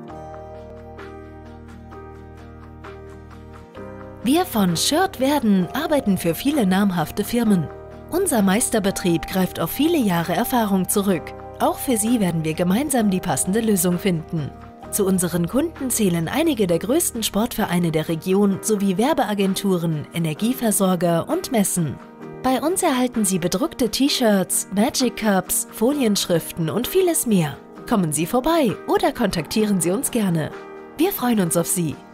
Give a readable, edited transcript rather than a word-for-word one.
Wir von Shirt werden arbeiten für viele namhafte Firmen. Unser Meisterbetrieb greift auf viele Jahre Erfahrung zurück. Auch für Sie werden wir gemeinsam die passende Lösung finden. Zu unseren Kunden zählen einige der größten Sportvereine der Region sowie Werbeagenturen, Energieversorger und Messen. Bei uns erhalten Sie bedruckte T-Shirts, Magic Cups, Folienschriften und vieles mehr. Kommen Sie vorbei oder kontaktieren Sie uns gerne. Wir freuen uns auf Sie.